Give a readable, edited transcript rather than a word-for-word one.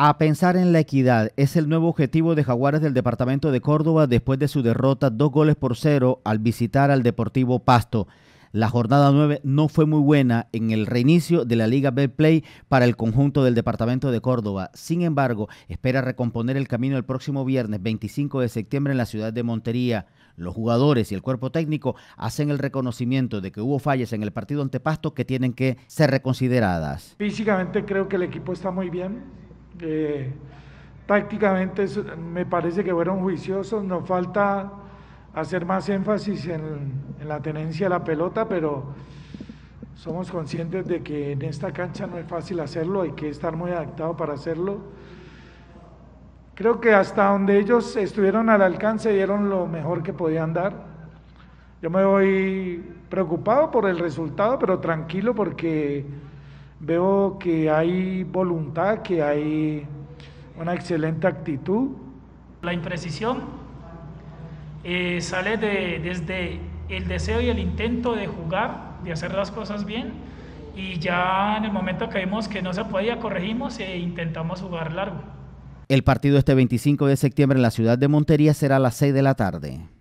A pensar en la equidad es el nuevo objetivo de Jaguares del departamento de Córdoba después de su derrota 2-0 al visitar al Deportivo Pasto. La jornada 9 no fue muy buena en el reinicio de la Liga Betplay para el conjunto del departamento de Córdoba. Sin embargo, espera recomponer el camino el próximo viernes 25 de septiembre en la ciudad de Montería. Los jugadores y el cuerpo técnico hacen el reconocimiento de que hubo fallas en el partido ante Pasto que tienen que ser reconsideradas. Físicamente creo que el equipo está muy bien. Tácticamente me parece que fueron juiciosos, nos falta hacer más énfasis en la tenencia de la pelota, pero somos conscientes de que en esta cancha no es fácil hacerlo, hay que estar muy adaptado para hacerlo. Creo que hasta donde ellos estuvieron al alcance dieron lo mejor que podían dar. Yo me voy preocupado por el resultado, pero tranquilo porque veo que hay voluntad, que hay una excelente actitud. La imprecisión sale desde el deseo y el intento de jugar, de hacer las cosas bien, y ya en el momento que vimos que no se podía, corregimos e intentamos jugar largo. El partido este 25 de septiembre en la ciudad de Montería será a las 6 de la tarde.